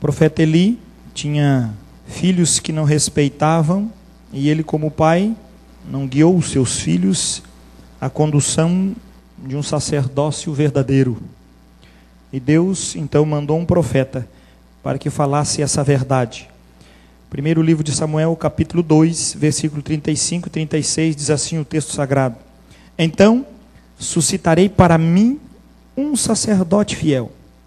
profeta Eli tinha filhos que não respeitavam, e ele, como pai, não guiou os seus filhos à condução de um sacerdócio verdadeiro. E Deus então mandou um profeta para que falasse essa verdade. Primeiro livro de Samuel, capítulo 2, versículo 35 e 36, diz assim o texto sagrado: Então suscitarei para mim um sacerdote fiel,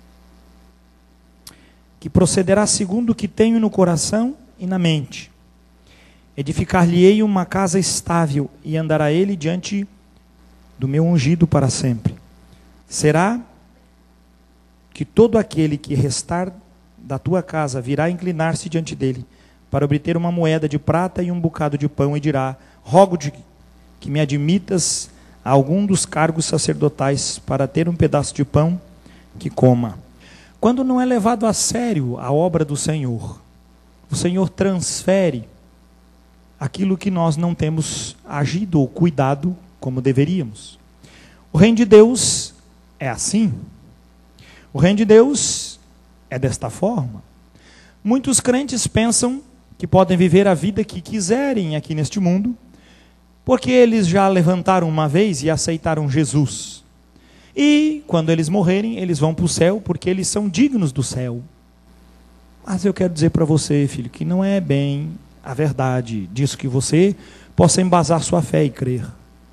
que procederá segundo o que tenho no coração e na mente. Edificar-lhe-ei uma casa estável, e andará ele diante do meu ungido para sempre. Será que todo aquele que restar da tua casa virá inclinar-se diante dele, para obter uma moeda de prata e um bocado de pão, e dirá: rogo-te que me admitas a algum dos cargos sacerdotais, para ter um pedaço de pão que coma. Quando não é levado a sério a obra do Senhor, o Senhor transfere aquilo que nós não temos agido ou cuidado como deveríamos. O reino de Deus é assim. O reino de Deus é desta forma. Muitos crentes pensam que podem viver a vida que quiserem aqui neste mundo, porque eles já levantaram uma vez e aceitaram Jesus. E quando eles morrerem, eles vão para o céu, porque eles são dignos do céu. Mas eu quero dizer para você, filho, que não é bem a verdade disso, que você possa embasar sua fé e crer.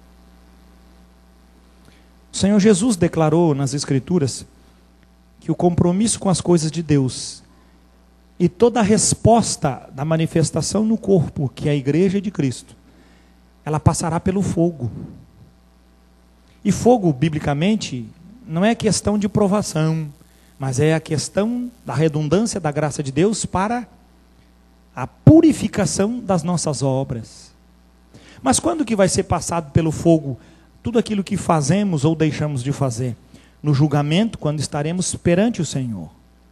O Senhor Jesus declarou nas Escrituras que o compromisso com as coisas de Deus e toda a resposta da manifestação no corpo, que é a igreja de Cristo, ela passará pelo fogo. E fogo, biblicamente, não é questão de provação, mas é a questão da redundância da graça de Deus para a purificação das nossas obras. Mas quando que vai ser passado pelo fogo tudo aquilo que fazemos ou deixamos de fazer? No julgamento, quando estaremos perante o Senhor.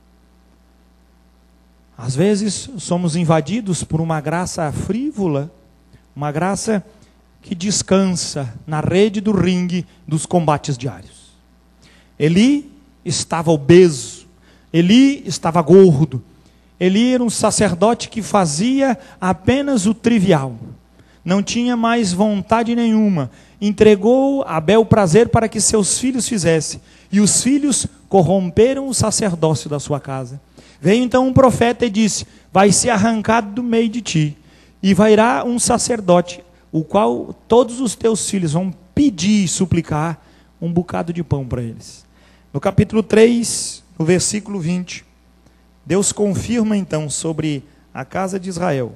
Às vezes somos invadidos por uma graça frívola, uma graça que descansa na rede do ringue dos combates diários. Eli estava obeso, Eli estava gordo, Eli era um sacerdote que fazia apenas o trivial, não tinha mais vontade nenhuma, entregou a bel prazer para que seus filhos fizessem, e os filhos corromperam o sacerdócio da sua casa. Veio então um profeta e disse: vai ser arrancado do meio de ti, e virá um sacerdote, o qual todos os teus filhos vão pedir e suplicar um bocado de pão para eles. No capítulo 3, no versículo 20, Deus confirma então sobre a casa de Israel.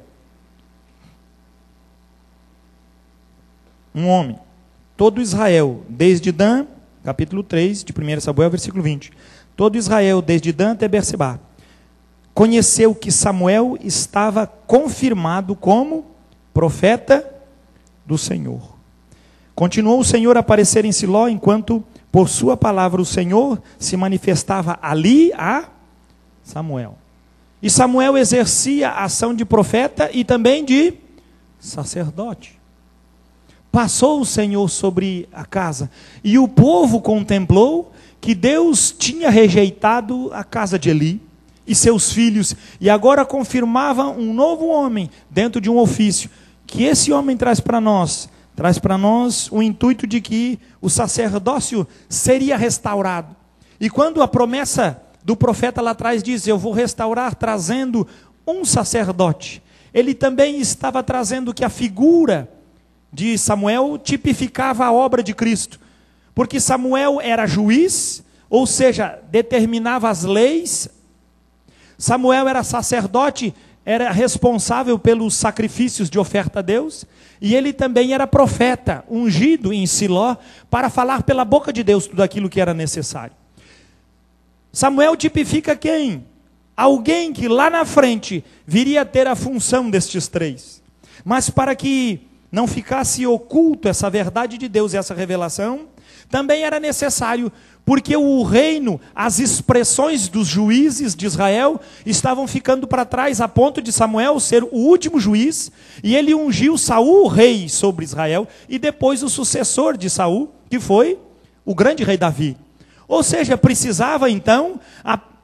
Um homem, todo Israel, desde Dan, capítulo 3, de 1 Samuel, versículo 20. Todo Israel, desde Dan até Berseba, conheceu que Samuel estava confirmado como profeta do Senhor. Continuou o Senhor a aparecer em Siló, enquanto por sua palavra o Senhor se manifestava ali a Samuel. E Samuel exercia a ação de profeta e também de sacerdote. Passou o Senhor sobre a casa, e o povo contemplou que Deus tinha rejeitado a casa de Eli e seus filhos, e agora confirmava um novo homem dentro de um ofício, que esse homem traz para nós o intuito de que o sacerdócio seria restaurado. E quando a promessa do profeta lá atrás diz: eu vou restaurar trazendo um sacerdote, ele também estava trazendo que a figura de Samuel tipificava a obra de Cristo, porque Samuel era juiz, ou seja, determinava as leis. Samuel era sacerdote, era responsável pelos sacrifícios de oferta a Deus, e ele também era profeta, ungido em Siló, para falar pela boca de Deus tudo aquilo que era necessário. Samuel tipifica quem? Alguém que lá na frente viria a ter a função destes três. Mas para que não ficasse oculto essa verdade de Deus e essa revelação, também era necessário, porque o reino, as expressões dos juízes de Israel estavam ficando para trás, a ponto de Samuel ser o último juiz, e ele ungiu Saul rei sobre Israel, e depois o sucessor de Saul, que foi o grande rei Davi. Ou seja, precisava então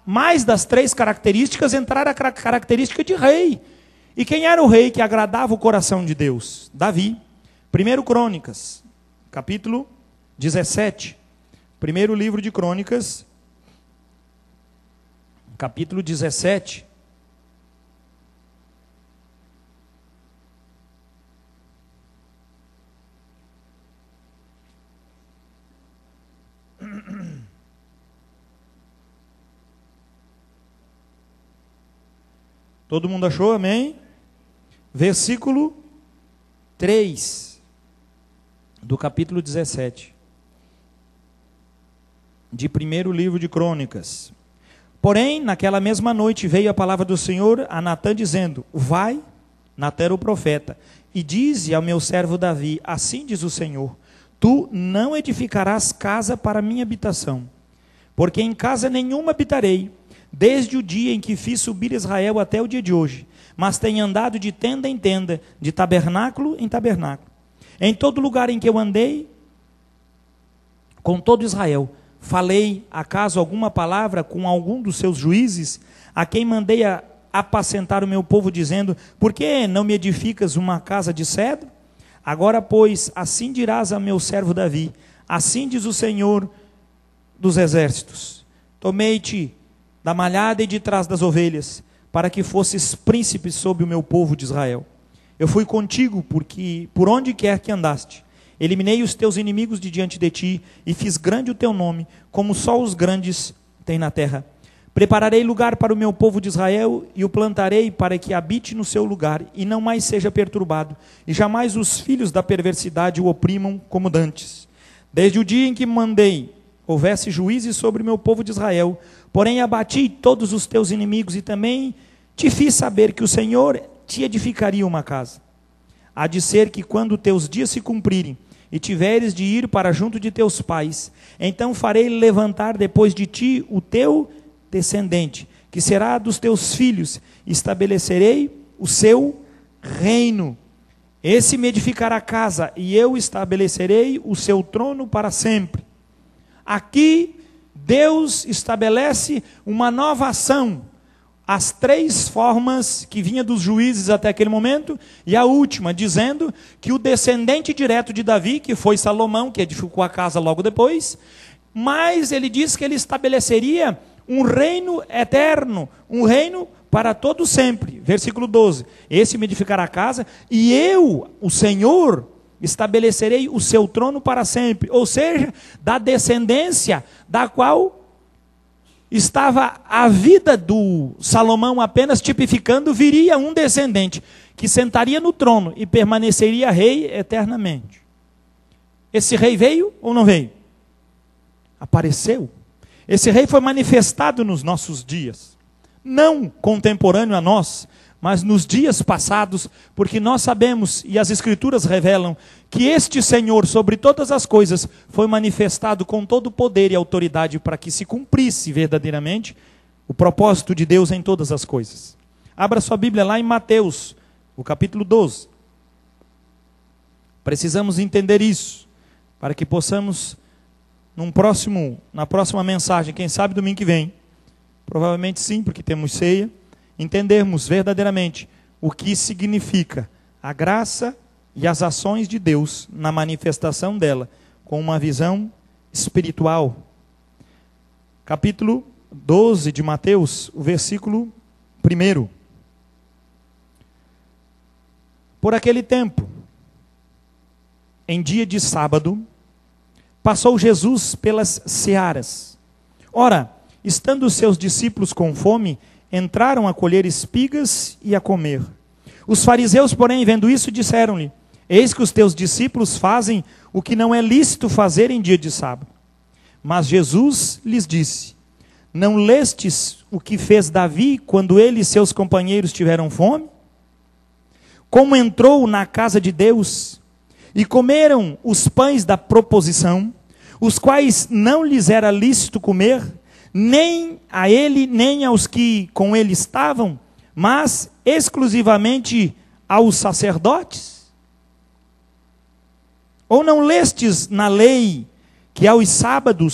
mais das 3 características, entrar a característica de rei. E quem era o rei que agradava o coração de Deus? Davi. 1 Crônicas, capítulo 17. Primeiro livro de Crônicas, capítulo 17. Todo mundo achou? Amém? Versículo 3 do capítulo 17 de primeiro livro de Crônicas. Porém, naquela mesma noite veio a palavra do Senhor a Natã dizendo: vai, Natã era o profeta, e dize ao meu servo Davi: assim diz o Senhor, tu não edificarás casa para minha habitação, porque em casa nenhuma habitarei, desde o dia em que fiz subir Israel até o dia de hoje, mas tenho andado de tenda em tenda, de tabernáculo em tabernáculo. Em todo lugar em que eu andei, com todo Israel, falei acaso alguma palavra com algum dos seus juízes, a quem mandei a apacentar o meu povo, dizendo: por que não me edificas uma casa de cedro? Agora, pois, assim dirás a meu servo Davi: assim diz o Senhor dos exércitos, tomei-te da malhada e de trás das ovelhas, para que fosses príncipe sobre o meu povo de Israel. Eu fui contigo, porque por onde quer que andaste, eliminei os teus inimigos de diante de ti, e fiz grande o teu nome, como só os grandes têm na terra. Prepararei lugar para o meu povo de Israel, e o plantarei para que habite no seu lugar, e não mais seja perturbado, e jamais os filhos da perversidade o oprimam como dantes. Desde o dia em que mandei houvesse juízes sobre o meu povo de Israel, porém abati todos os teus inimigos, e também te fiz saber que o Senhor te edificaria uma casa. Há de ser que quando teus dias se cumprirem, e tiveres de ir para junto de teus pais, então farei levantar depois de ti o teu descendente, que será dos teus filhos, e estabelecerei o seu reino. Esse me edificará casa, e eu estabelecerei o seu trono para sempre. Aqui, Deus estabelece uma nova ação. As 3 formas que vinha dos juízes até aquele momento, e a última, dizendo que o descendente direto de Davi, que foi Salomão, que edificou a casa logo depois, mas ele diz que ele estabeleceria um reino eterno, um reino para todo sempre. Versículo 12, esse me edificará a casa, e eu, o Senhor, estabelecerei o seu trono para sempre. Ou seja, da descendência da qual estava a vida do Salomão apenas tipificando, viria um descendente que sentaria no trono e permaneceria rei eternamente. Esse rei veio ou não veio? Apareceu. Esse rei foi manifestado nos nossos dias, não contemporâneo a nós, mas nos dias passados, porque nós sabemos, e as Escrituras revelam, que este Senhor, sobre todas as coisas, foi manifestado com todo o poder e autoridade para que se cumprisse verdadeiramente o propósito de Deus em todas as coisas. Abra sua Bíblia lá em Mateus, o capítulo 12. Precisamos entender isso, para que possamos, na próxima mensagem, quem sabe domingo que vem, provavelmente sim, porque temos ceia, entendermos verdadeiramente o que significa a graça e as ações de Deus na manifestação dela, com uma visão espiritual. Capítulo 12 de Mateus, o versículo 1. Por aquele tempo, em dia de sábado, passou Jesus pelas searas. Ora, estando os seus discípulos com fome, entraram a colher espigas e a comer. Os fariseus, porém, vendo isso, disseram-lhe: eis que os teus discípulos fazem o que não é lícito fazer em dia de sábado. Mas Jesus lhes disse: não lestes o que fez Davi quando ele e seus companheiros tiveram fome? Como entrou na casa de Deus e comeram os pães da proposição, os quais não lhes era lícito comer, nem a ele, nem aos que com ele estavam, mas exclusivamente aos sacerdotes? Ou não lestes na lei que aos sábados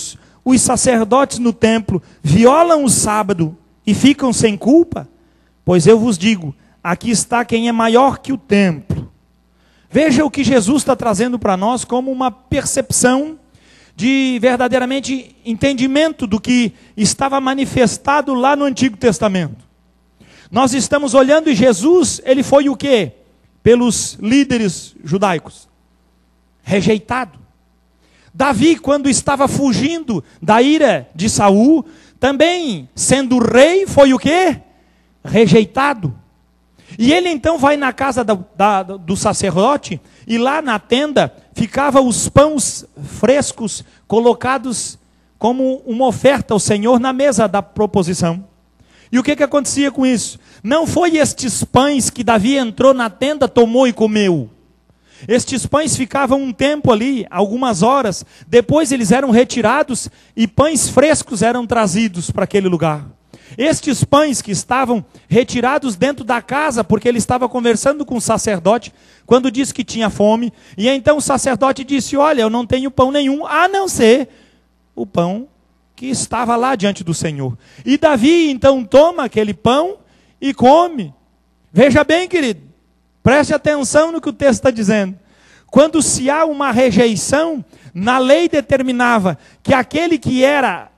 os sacerdotes no templo violam o sábado e ficam sem culpa? Pois eu vos digo, aqui está quem é maior que o templo. Veja o que Jesus está trazendo para nós como uma percepção de verdadeiramente entendimento do que estava manifestado lá no Antigo Testamento. Nós estamos olhando e Jesus, ele foi o quê? Pelos líderes judaicos. Rejeitado. Davi, quando estava fugindo da ira de Saul, também sendo rei, foi o quê? Rejeitado. E ele então vai na casa do sacerdote, e lá na tenda ficavam os pães frescos colocados como uma oferta ao Senhor na mesa da proposição. E o que acontecia com isso? Não foi estes pães que Davi entrou na tenda, tomou e comeu. Estes pães ficavam um tempo ali, algumas horas, depois eles eram retirados e pães frescos eram trazidos para aquele lugar. Estes pães que estavam retirados dentro da casa, porque ele estava conversando com o sacerdote, quando disse que tinha fome, e então o sacerdote disse, olha, eu não tenho pão nenhum, a não ser o pão que estava lá diante do Senhor. E Davi então toma aquele pão e come. Veja bem, querido, preste atenção no que o texto está dizendo. Quando se há uma rejeição, na lei determinava que aquele que era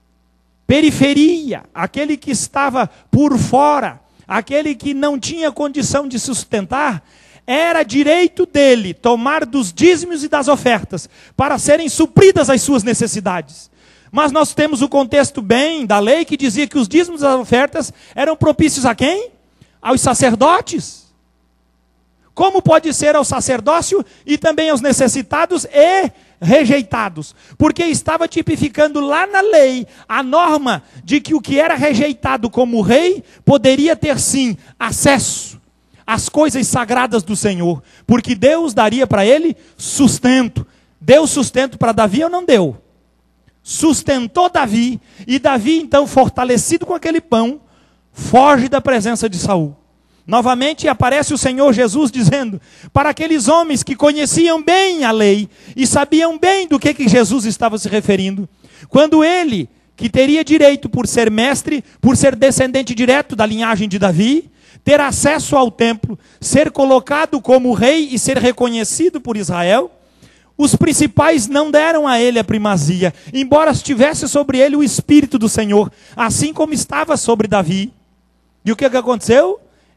periferia, aquele que estava por fora, aquele que não tinha condição de sustentar, era direito dele tomar dos dízimos e das ofertas, para serem supridas as suas necessidades. Mas nós temos o contexto bem da lei, que dizia que os dízimos e as ofertas eram propícios a quem? Aos sacerdotes. Como pode ser ao sacerdócio e também aos necessitados e rejeitados? Porque estava tipificando lá na lei a norma de que o que era rejeitado como rei poderia ter sim acesso às coisas sagradas do Senhor, porque Deus daria para ele sustento. Deu sustento para Davi ou não deu? Sustentou Davi, e Davi então, fortalecido com aquele pão, foge da presença de Saul. Novamente aparece o Senhor Jesus dizendo para aqueles homens que conheciam bem a lei e sabiam bem do que Jesus estava se referindo, quando ele, que teria direito por ser mestre, por ser descendente direto da linhagem de Davi, ter acesso ao templo, ser colocado como rei e ser reconhecido por Israel, os principais não deram a ele a primazia, embora estivesse sobre ele o Espírito do Senhor, assim como estava sobre Davi. E o que aconteceu?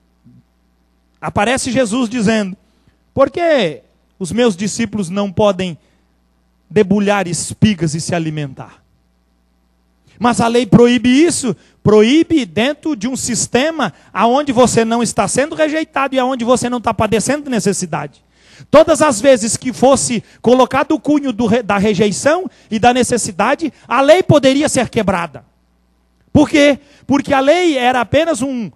Aparece Jesus dizendo, por que os meus discípulos não podem debulhar espigas e se alimentar? Mas a lei proíbe isso, proíbe dentro de um sistema onde você não está sendo rejeitado e onde você não está padecendo necessidade. Todas as vezes que fosse colocado o cunho da rejeição e da necessidade, a lei poderia ser quebrada. Por quê? Porque a lei era apenas um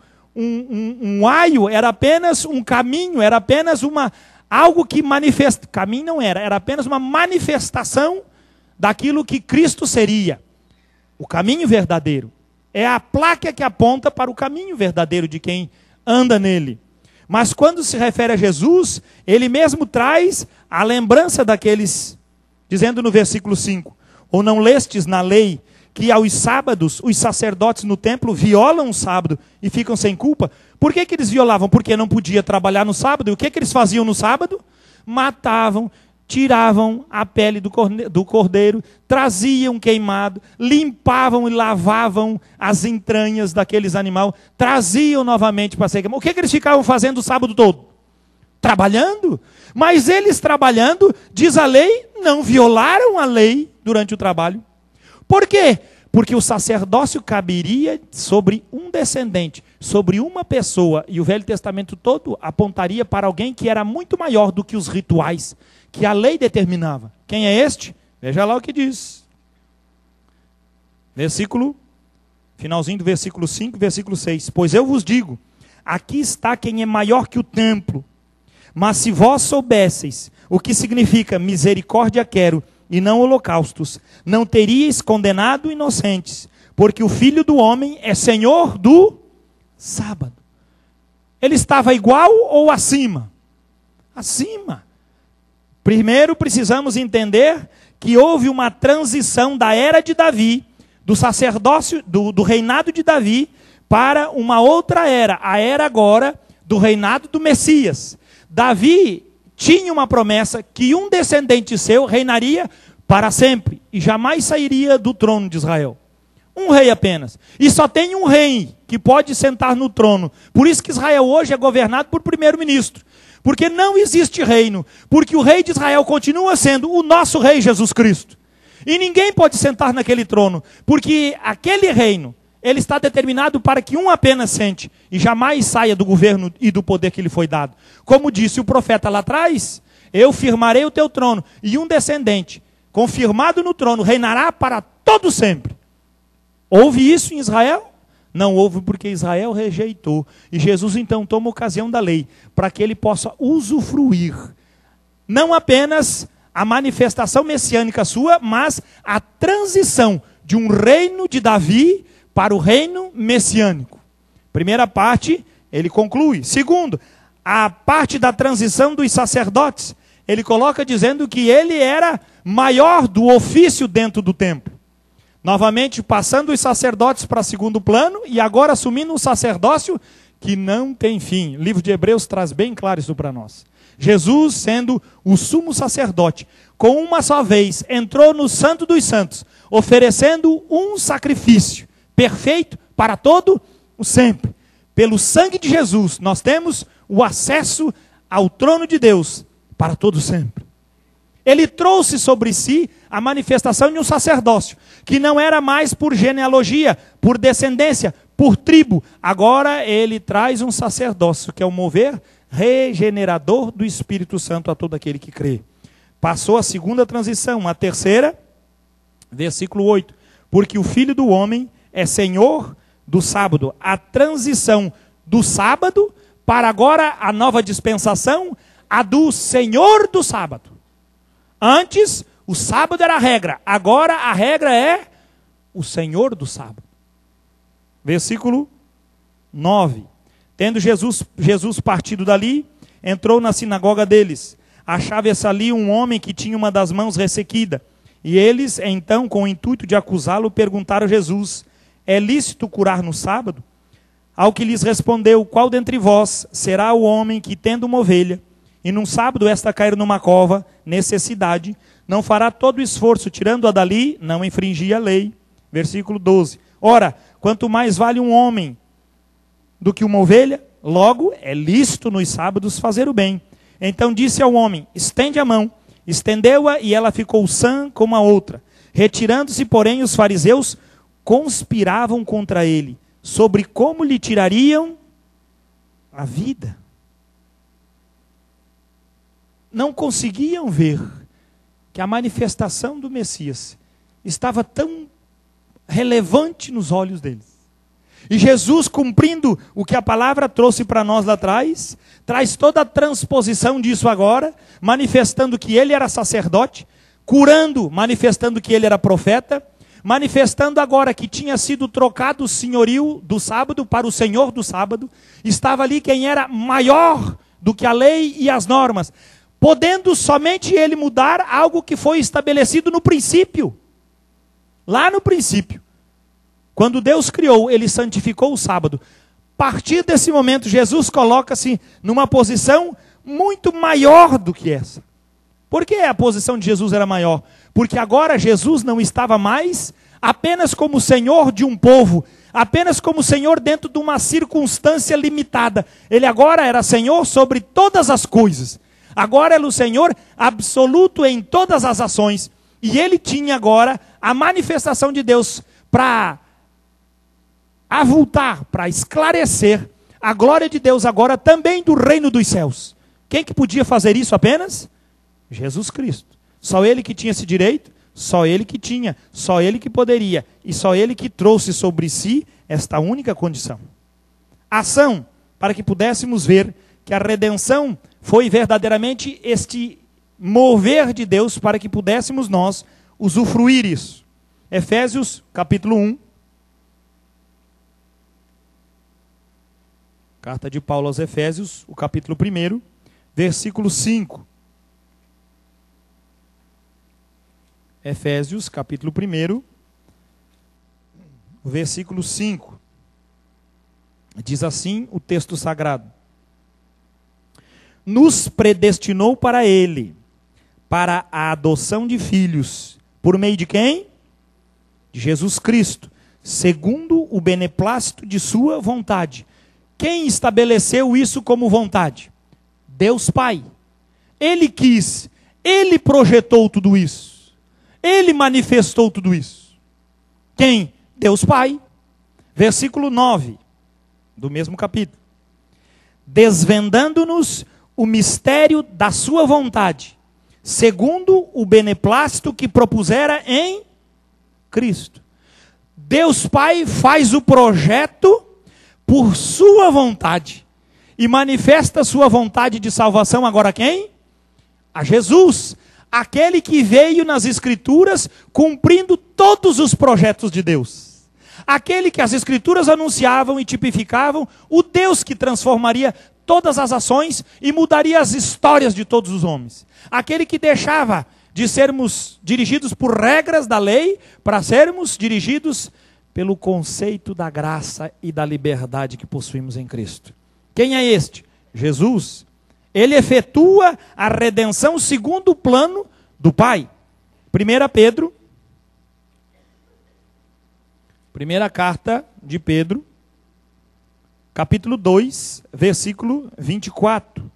aio, era apenas um caminho, era apenas algo que manifesta. Caminho não era apenas uma manifestação daquilo que Cristo seria. O caminho verdadeiro. É a placa que aponta para o caminho verdadeiro de quem anda nele. Mas quando se refere a Jesus, ele mesmo traz a lembrança daqueles, dizendo no versículo 5, ou não lestes na lei que aos sábados os sacerdotes no templo violam o sábado e ficam sem culpa? Por que eles violavam? Porque não podia trabalhar no sábado. E o que eles faziam no sábado? Matavam, tiravam a pele do cordeiro, traziam queimado, limpavam e lavavam as entranhas daqueles animais, traziam novamente para ser queimado. O que eles ficavam fazendo o sábado todo? Trabalhando. Mas eles trabalhando, diz a lei, não violaram a lei durante o trabalho. Por quê? Porque o sacerdócio caberia sobre um descendente, sobre uma pessoa, e o Velho Testamento todo apontaria para alguém que era muito maior do que os rituais que a lei determinava. Quem é este? Veja lá o que diz. Finalzinho do versículo 5, versículo 6. Pois eu vos digo, aqui está quem é maior que o templo. Mas se vós soubesseis o que significa misericórdia quero, e não holocaustos, não teríeis condenado inocentes, porque o Filho do Homem é Senhor do sábado. Ele estava igual ou acima? Acima. Primeiro precisamos entender que houve uma transição da era de Davi, do sacerdócio, do reinado de Davi, para uma outra era, a era agora do reinado do Messias. Davi tinha uma promessa que um descendente seu reinaria para sempre e jamais sairia do trono de Israel. Um rei apenas. E só tem um rei que pode sentar no trono. Por isso que Israel hoje é governado por primeiro-ministro. Porque não existe reino. Porque o rei de Israel continua sendo o nosso rei Jesus Cristo. E ninguém pode sentar naquele trono. Porque aquele reino, ele está determinado para que um apenas sente. E jamais saia do governo e do poder que lhe foi dado. Como disse o profeta lá atrás, eu firmarei o teu trono. E um descendente, confirmado no trono, reinará para todo sempre. Houve isso em Israel? Não houve, porque Israel rejeitou. E Jesus então toma ocasião da lei, para que ele possa usufruir, não apenas a manifestação messiânica sua, mas a transição de um reino de Davi para o reino messiânico. Primeira parte, ele conclui. Segundo, a parte da transição dos sacerdotes, ele coloca dizendo que ele era maior do ofício dentro do templo. Novamente, passando os sacerdotes para segundo plano e agora assumindo um sacerdócio que não tem fim. O livro de Hebreus traz bem claro isso para nós. Jesus, sendo o sumo sacerdote, com uma só vez entrou no Santo dos Santos, oferecendo um sacrifício perfeito para todo o sempre. Pelo sangue de Jesus, nós temos o acesso ao trono de Deus para todo o sempre. Ele trouxe sobre si a manifestação de um sacerdócio, que não era mais por genealogia, por descendência, por tribo. Agora ele traz um sacerdócio, que é o mover regenerador do Espírito Santo a todo aquele que crê. Passou a segunda transição, a terceira, versículo 8. Porque o Filho do Homem é Senhor do sábado. A transição do sábado para agora a nova dispensação, a do Senhor do sábado. Antes, o sábado era a regra. Agora, a regra é o Senhor do sábado. Versículo 9. Tendo Jesus partido dali, entrou na sinagoga deles. Achava-se ali um homem que tinha uma das mãos ressequida. E eles, então, com o intuito de acusá-lo, perguntaram a Jesus: é lícito curar no sábado? Ao que lhes respondeu: qual dentre vós será o homem que, tendo uma ovelha, e num sábado esta cair numa cova, necessidade, não fará todo o esforço, tirando-a dali, não infringir a lei. Versículo 12. Ora, quanto mais vale um homem do que uma ovelha, logo é lícito nos sábados fazer o bem. Então disse ao homem: estende a mão. Estendeu-a e ela ficou sã como a outra. Retirando-se, porém, os fariseus conspiravam contra ele, sobre como lhe tirariam a vida. Não conseguiam ver que a manifestação do Messias estava tão relevante nos olhos deles. E Jesus, cumprindo o que a palavra trouxe para nós lá atrás, traz toda a transposição disso agora, manifestando que ele era sacerdote, curando, manifestando que ele era profeta, manifestando agora que tinha sido trocado o senhorio do sábado para o Senhor do sábado. Estava ali quem era maior do que a lei e as normas, podendo somente ele mudar algo que foi estabelecido no princípio. Lá no princípio, quando Deus criou, ele santificou o sábado. A partir desse momento, Jesus coloca-se numa posição muito maior do que essa. Por que a posição de Jesus era maior? Porque agora Jesus não estava mais apenas como Senhor de um povo, apenas como Senhor dentro de uma circunstância limitada. Ele agora era Senhor sobre todas as coisas. Agora era o Senhor absoluto em todas as ações. E ele tinha agora a manifestação de Deus para avultar, para esclarecer a glória de Deus agora também do reino dos céus. Quem que podia fazer isso apenas? Jesus Cristo. Só ele que tinha esse direito, só ele que tinha, só ele que poderia, e só ele que trouxe sobre si esta única condição. Ação para que pudéssemos ver que a redenção foi verdadeiramente este mover de Deus para que pudéssemos nós usufruir isso. Efésios capítulo 1. Carta de Paulo aos Efésios, o capítulo 1, versículo 5. Efésios, capítulo 1, versículo 5. Diz assim o texto sagrado: nos predestinou para Ele, para a adoção de filhos, por meio de quem? De Jesus Cristo, segundo o beneplácito de sua vontade. Quem estabeleceu isso como vontade? Deus Pai. Ele quis, Ele projetou tudo isso, Ele manifestou tudo isso. Quem? Deus Pai. Versículo 9, do mesmo capítulo. Desvendando-nos o mistério da sua vontade, segundo o beneplácito que propusera em Cristo. Deus Pai faz o projeto por sua vontade e manifesta sua vontade de salvação agora a quem? A Jesus, aquele que veio nas Escrituras cumprindo todos os projetos de Deus. Aquele que as Escrituras anunciavam e tipificavam, o Deus que transformaria todas as ações e mudaria as histórias de todos os homens. Aquele que deixava de sermos dirigidos por regras da lei para sermos dirigidos pelo conceito da graça e da liberdade que possuímos em Cristo. Quem é este? Jesus. Ele efetua a redenção segundo o plano do Pai. 1 Pedro, primeira carta de Pedro, capítulo 2, versículo 24.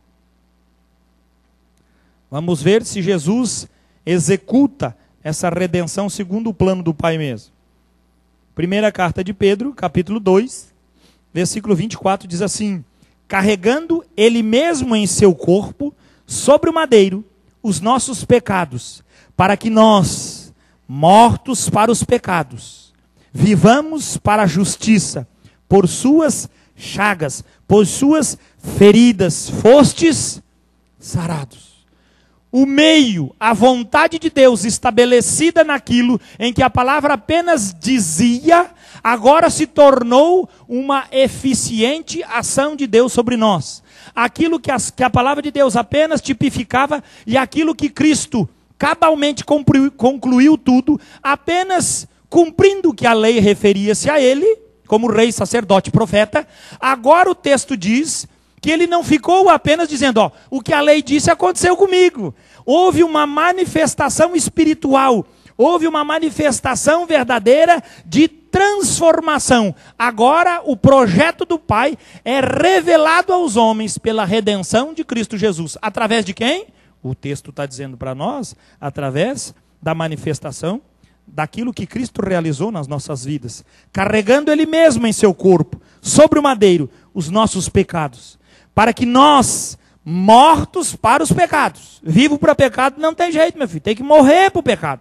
Vamos ver se Jesus executa essa redenção segundo o plano do Pai mesmo. Primeira carta de Pedro, capítulo 2, versículo 24, diz assim: carregando Ele mesmo em seu corpo, sobre o madeiro, os nossos pecados, para que nós, mortos para os pecados, vivamos para a justiça, por suas chagas, por suas feridas, fostes sarados. O meio, a vontade de Deus estabelecida naquilo em que a palavra apenas dizia, agora se tornou uma eficiente ação de Deus sobre nós. Aquilo que a palavra de Deus apenas tipificava e aquilo que Cristo cabalmente concluiu tudo, apenas cumprindo o que a lei referia-se a ele, como rei, sacerdote, profeta. Agora o texto diz que ele não ficou apenas dizendo, ó, o que a lei disse aconteceu comigo. Houve uma manifestação espiritual, houve uma manifestação verdadeira de transformação. Agora o projeto do Pai é revelado aos homens pela redenção de Cristo Jesus. Através de quem? O texto está dizendo para nós, através da manifestação daquilo que Cristo realizou nas nossas vidas, carregando Ele mesmo em seu corpo, sobre o madeiro, os nossos pecados, para que nós, mortos para os pecados, vivo para o pecado não tem jeito, meu filho, tem que morrer para o pecado.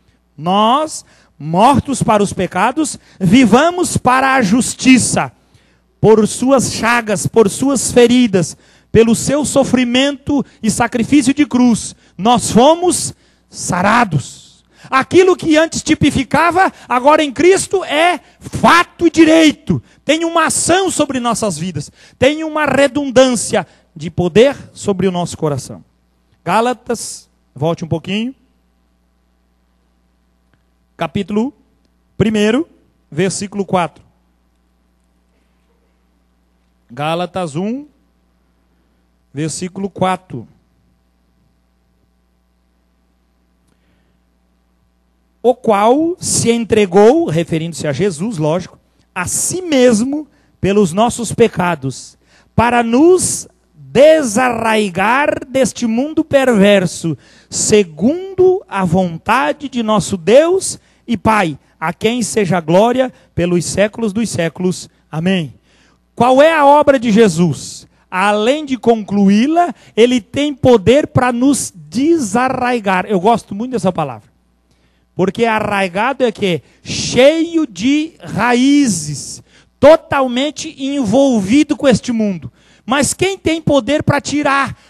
Nós, mortos para os pecados, vivamos para a justiça, por suas chagas, por suas feridas, pelo seu sofrimento e sacrifício de cruz, nós fomos sarados. Aquilo que antes tipificava, agora em Cristo é fato e direito. Tem uma ação sobre nossas vidas. Tem uma redundância de poder sobre o nosso coração. Gálatas, volte um pouquinho. Capítulo 1, versículo 4. Gálatas 1, versículo 4. O qual se entregou, referindo-se a Jesus, lógico, a si mesmo pelos nossos pecados, para nos desarraigar deste mundo perverso, segundo a vontade de nosso Deus e Pai, a quem seja glória pelos séculos dos séculos. Amém. Qual é a obra de Jesus? Além de concluí-la, ele tem poder para nos desarraigar. Eu gosto muito dessa palavra. Porque arraigado é que? Cheio de raízes, totalmente envolvido com este mundo. Mas quem tem poder para tirar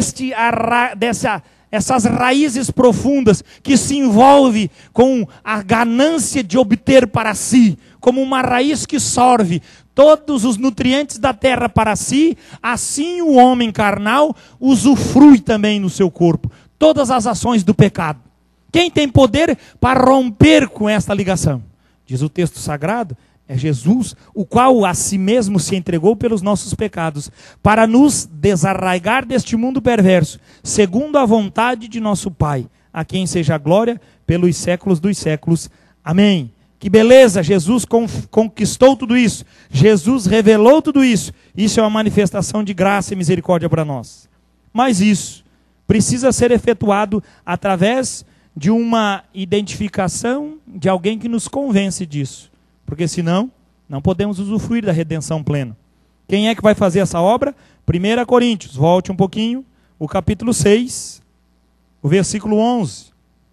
essas raízes profundas que se envolve com a ganância de obter para si, como uma raiz que sorve todos os nutrientes da terra para si, assim o homem carnal usufrui também no seu corpo todas as ações do pecado. Quem tem poder para romper com esta ligação? Diz o texto sagrado, é Jesus, o qual a si mesmo se entregou pelos nossos pecados, para nos desarraigar deste mundo perverso, segundo a vontade de nosso Pai, a quem seja a glória pelos séculos dos séculos. Amém. Que beleza, Jesus conquistou tudo isso, Jesus revelou tudo isso. Isso é uma manifestação de graça e misericórdia para nós. Mas isso precisa ser efetuado através de uma identificação de alguém que nos convence disso. Porque senão, não podemos usufruir da redenção plena. Quem é que vai fazer essa obra? 1 Coríntios, volte um pouquinho, o capítulo 6, o versículo 11.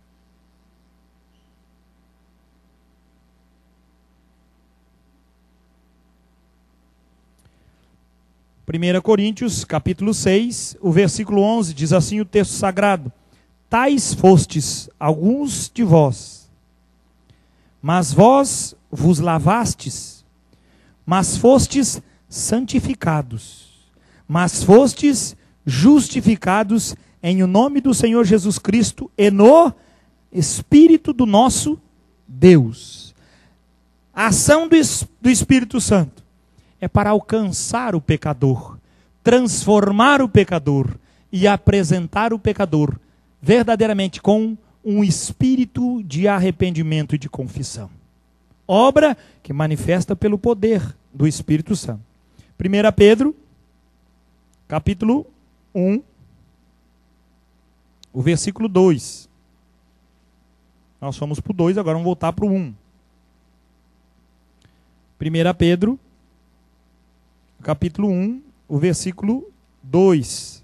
Primeira Coríntios, capítulo 6, o versículo 11, diz assim o texto sagrado: tais fostes alguns de vós, mas vós vos lavastes, mas fostes santificados, mas fostes justificados em o nome do Senhor Jesus Cristo e no Espírito do nosso Deus. A ação do Espírito Santo é para alcançar o pecador, transformar o pecador e apresentar o pecador verdadeiramente com um espírito de arrependimento e de confissão. Obra que manifesta pelo poder do Espírito Santo. 1 Pedro, capítulo 1, o versículo 2. Nós fomos para o 2, agora vamos voltar para o 1. 1 Pedro, capítulo 1, o versículo 2.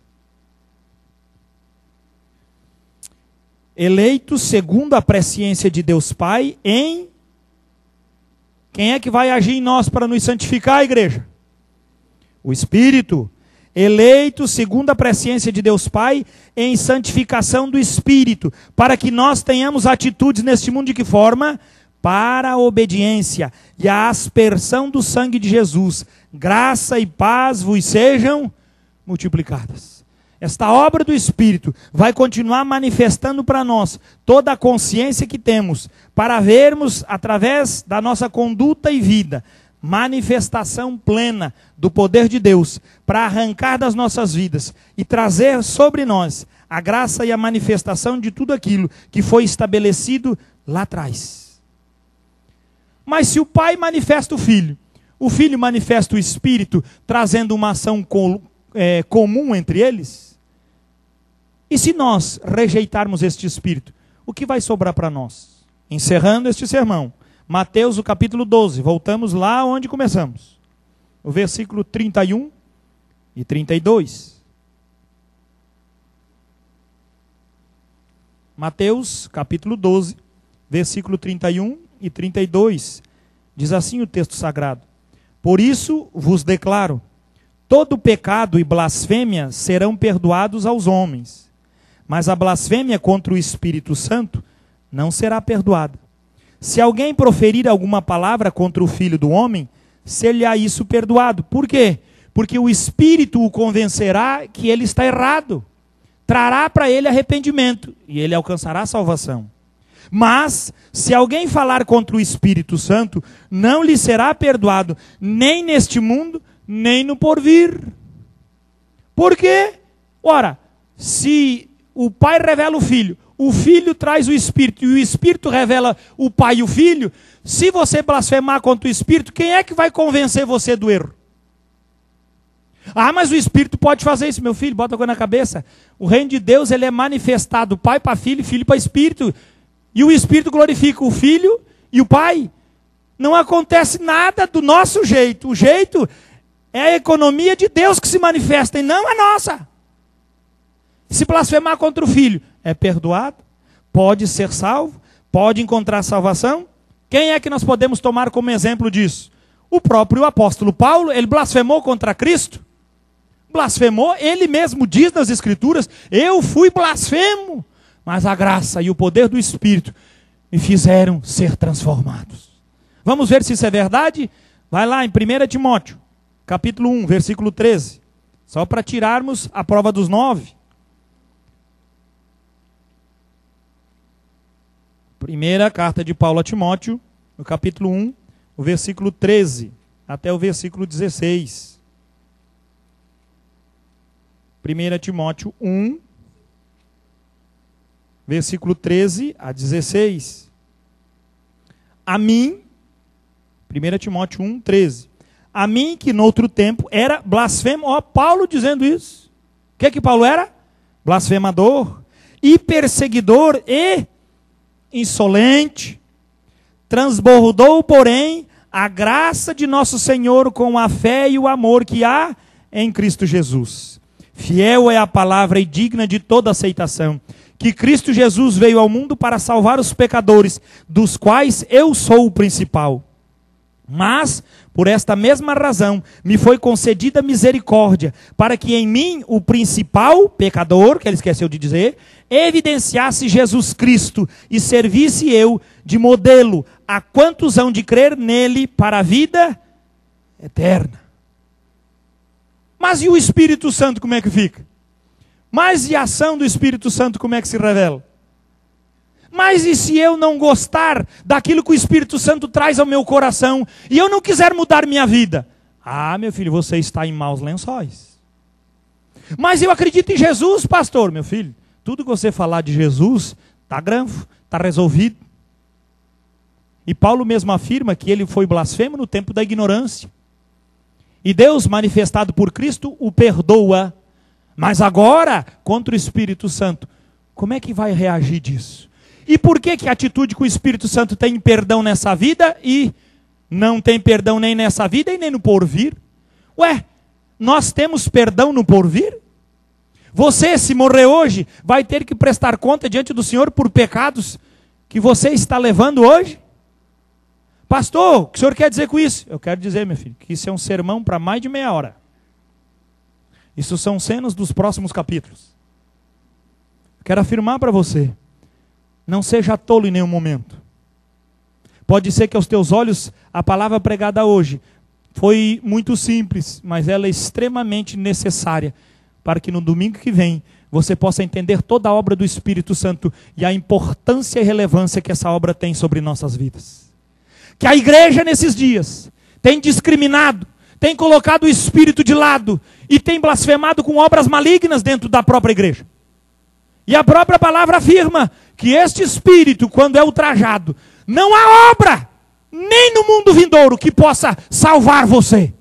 Eleitos segundo a presciência de Deus Pai em... Quem é que vai agir em nós para nos santificar, igreja? O Espírito. Eleitos segundo a presciência de Deus Pai em santificação do Espírito, para que nós tenhamos atitudes neste mundo de que forma? Para a obediência e a aspersão do sangue de Jesus. Graça e paz vos sejam multiplicadas. Esta obra do Espírito vai continuar manifestando para nós toda a consciência que temos, para vermos através da nossa conduta e vida, manifestação plena do poder de Deus, para arrancar das nossas vidas e trazer sobre nós a graça e a manifestação de tudo aquilo que foi estabelecido lá atrás. Mas se o Pai manifesta o Filho manifesta o Espírito, trazendo uma ação comum entre eles, e se nós rejeitarmos este Espírito, o que vai sobrar para nós? Encerrando este sermão, Mateus, o capítulo 12, voltamos lá onde começamos. O versículo 31 e 32. Mateus, capítulo 12, versículo 31 e 32. Diz assim o texto sagrado: por isso vos declaro, todo pecado e blasfêmia serão perdoados aos homens, mas a blasfêmia contra o Espírito Santo não será perdoada. Se alguém proferir alguma palavra contra o Filho do Homem, ser-lhe-á isso perdoado. Por quê? Porque o Espírito o convencerá que ele está errado. Trará para ele arrependimento e ele alcançará a salvação. Mas, se alguém falar contra o Espírito Santo, não lhe será perdoado, nem neste mundo, nem no porvir. Por quê? Ora, se o Pai revela o Filho traz o Espírito, e o Espírito revela o Pai e o Filho, se você blasfemar contra o Espírito, quem é que vai convencer você do erro? Ah, mas o Espírito pode fazer isso, meu filho, bota a coisa na cabeça. O reino de Deus, ele é manifestado Pai para Filho, Filho para Espírito. E o Espírito glorifica o Filho e o Pai. Não acontece nada do nosso jeito. O jeito é a economia de Deus que se manifesta e não a nossa. Se blasfemar contra o Filho, é perdoado, pode ser salvo, pode encontrar salvação. Quem é que nós podemos tomar como exemplo disso? O próprio apóstolo Paulo, ele blasfemou contra Cristo. Blasfemou, ele mesmo diz nas Escrituras, eu fui blasfemo, mas a graça e o poder do Espírito me fizeram ser transformados. Vamos ver se isso é verdade? Vai lá em 1 Timóteo, capítulo 1, versículo 13. Só para tirarmos a prova dos 9. Primeira carta de Paulo a Timóteo, no capítulo 1, o versículo 13 até o versículo 16. 1 Timóteo 1, versículo 13 a 16. A mim, 1 Timóteo 1, 13. A mim que noutro tempo era blasfemo. Ó, Paulo dizendo isso. O que Paulo era? Blasfemador, e perseguidor e insolente. Transbordou, porém, a graça de nosso Senhor com a fé e o amor que há em Cristo Jesus. Fiel é a palavra e digna de toda aceitação, que Cristo Jesus veio ao mundo para salvar os pecadores, dos quais eu sou o principal. Mas, por esta mesma razão, me foi concedida misericórdia, para que em mim, o principal pecador, que ele esqueceu de dizer, evidenciasse Jesus Cristo e servisse eu de modelo a quantos hão de crer nele para a vida eterna. Mas e o Espírito Santo, como é que fica? Mas e a ação do Espírito Santo, como é que se revela? Mas e se eu não gostar daquilo que o Espírito Santo traz ao meu coração e eu não quiser mudar minha vida? Ah, meu filho, você está em maus lençóis. Mas eu acredito em Jesus, pastor. Meu filho, tudo que você falar de Jesus está granfo, está resolvido. E Paulo mesmo afirma que ele foi blasfemo no tempo da ignorância. E Deus, manifestado por Cristo, o perdoa. Mas agora, contra o Espírito Santo, como é que vai reagir disso? E por que a atitude com o Espírito Santo tem perdão nessa vida e não tem perdão nem nessa vida e nem no porvir? Ué, nós temos perdão no porvir? Você, se morrer hoje, vai ter que prestar conta diante do Senhor por pecados que você está levando hoje? Pastor, o que o senhor quer dizer com isso? Eu quero dizer, meu filho, que isso é um sermão para mais de meia hora. Isso são cenas dos próximos capítulos. Quero afirmar para você, não seja tolo em nenhum momento. Pode ser que aos teus olhos a palavra pregada hoje foi muito simples, mas ela é extremamente necessária para que no domingo que vem você possa entender toda a obra do Espírito Santo e a importância e relevância que essa obra tem sobre nossas vidas. Que a igreja nesses dias tem discriminado, tem colocado o Espírito de lado e tem blasfemado com obras malignas dentro da própria igreja. E a própria palavra afirma que este Espírito, quando é ultrajado, não há obra, nem no mundo vindouro, que possa salvar você.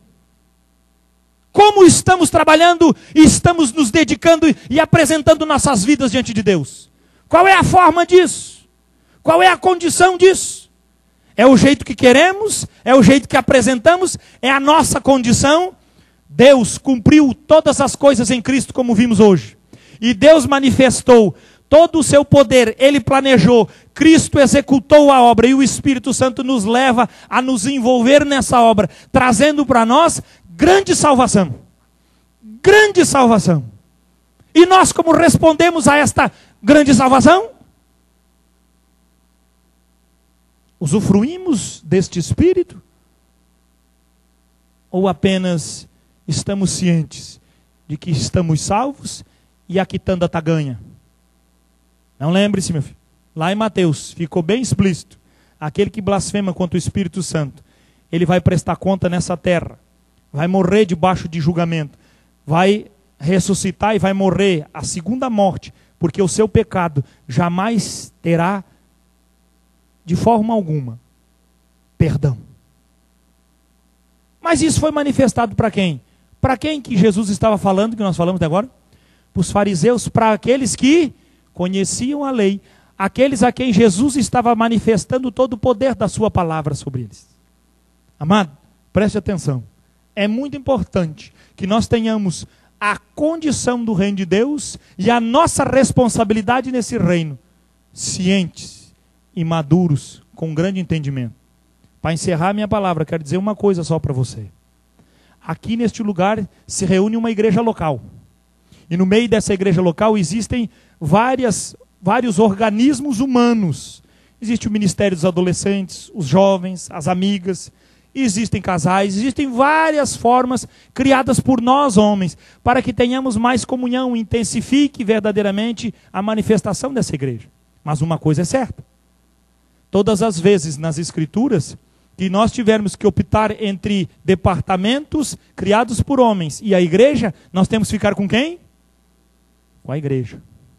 Como estamos trabalhando e estamos nos dedicando e apresentando nossas vidas diante de Deus? Qual é a forma disso? Qual é a condição disso? É o jeito que queremos? É o jeito que apresentamos? É a nossa condição? Deus cumpriu todas as coisas em Cristo, como vimos hoje. E Deus manifestou todo o seu poder, Ele planejou, Cristo executou a obra e o Espírito Santo nos leva a nos envolver nessa obra, trazendo para nós grande salvação. Grande salvação. E nós como respondemos a esta grande salvação? Usufruímos deste Espírito? Ou apenas estamos cientes de que estamos salvos e a quitanda está ganha? Não lembre-se, meu filho. Lá em Mateus, ficou bem explícito. Aquele que blasfema contra o Espírito Santo, ele vai prestar conta nessa terra. Vai morrer debaixo de julgamento. Vai ressuscitar e vai morrer a segunda morte. Porque o seu pecado jamais terá, de forma alguma, perdão. Mas isso foi manifestado para quem? Para quem que Jesus estava falando, que nós falamos agora? Para os fariseus, para aqueles que conheciam a lei, aqueles a quem Jesus estava manifestando todo o poder da sua palavra sobre eles. Amado, preste atenção. É muito importante que nós tenhamos a condição do reino de Deus e a nossa responsabilidade nesse reino, cientes e maduros, com grande entendimento. Para encerrar minha palavra, quero dizer uma coisa só para você. Aqui neste lugar se reúne uma igreja local. E no meio dessa igreja local existem vários organismos humanos. Existe o Ministério dos Adolescentes, os jovens, as amigas, existem casais, existem várias formas criadas por nós homens, para que tenhamos mais comunhão, intensifique verdadeiramente a manifestação dessa igreja. Mas uma coisa é certa, todas as vezes nas Escrituras que nós tivermos que optar entre departamentos criados por homens e a igreja, nós temos que ficar com quem? Com a igreja.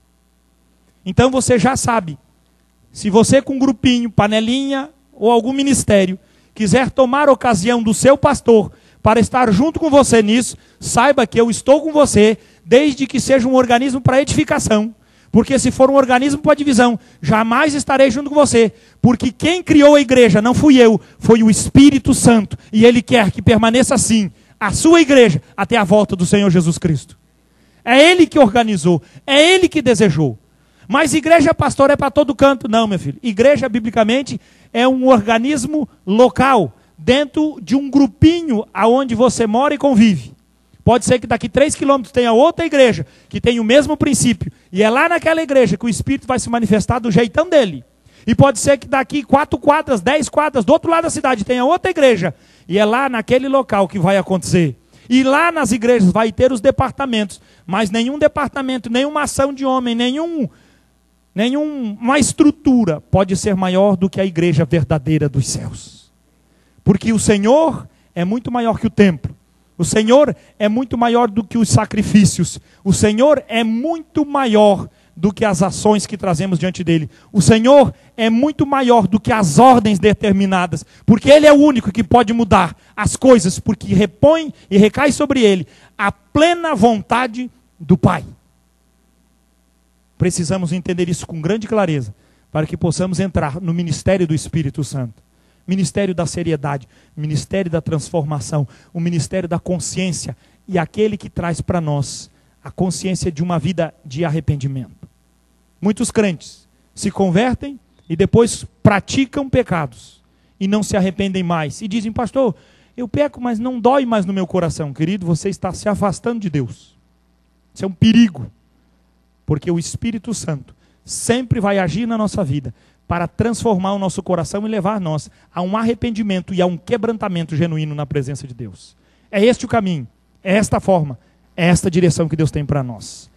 Então você já sabe, se você com um grupinho, panelinha ou algum ministério, quiser tomar ocasião do seu pastor para estar junto com você nisso, saiba que eu estou com você, desde que seja um organismo para edificação. Porque se for um organismo para divisão, jamais estarei junto com você. Porque quem criou a igreja não fui eu, foi o Espírito Santo. E Ele quer que permaneça assim, a sua igreja, até a volta do Senhor Jesus Cristo. É Ele que organizou, é Ele que desejou. Mas igreja, pastor, é para todo canto. Não, meu filho. Igreja, biblicamente, é um organismo local, dentro de um grupinho aonde você mora e convive. Pode ser que daqui 3 quilômetros tenha outra igreja, que tem o mesmo princípio. E é lá naquela igreja que o Espírito vai se manifestar do jeitão dele. E pode ser que daqui 4 quadras, 10 quadras, do outro lado da cidade tenha outra igreja. E é lá naquele local que vai acontecer. E lá nas igrejas vai ter os departamentos. Mas nenhum departamento, nenhuma ação de homem, nenhuma estrutura pode ser maior do que a igreja verdadeira dos céus. Porque o Senhor é muito maior que o templo. O Senhor é muito maior do que os sacrifícios. O Senhor é muito maior do que as ações que trazemos diante dele. O Senhor é muito maior do que as ordens determinadas. Porque Ele é o único que pode mudar as coisas, porque repõe e recai sobre Ele a plena vontade do Pai. Precisamos entender isso com grande clareza, para que possamos entrar no ministério do Espírito Santo. Ministério da seriedade, ministério da transformação, o ministério da consciência e aquele que traz para nós a consciência de uma vida de arrependimento. Muitos crentes se convertem e depois praticam pecados e não se arrependem mais. E dizem, pastor, eu peco, mas não dói mais no meu coração. Querido, você está se afastando de Deus. Isso é um perigo, porque o Espírito Santo sempre vai agir na nossa vida para transformar o nosso coração e levar nós a um arrependimento e a um quebrantamento genuíno na presença de Deus. É este o caminho, é esta forma, é esta direção que Deus tem para nós.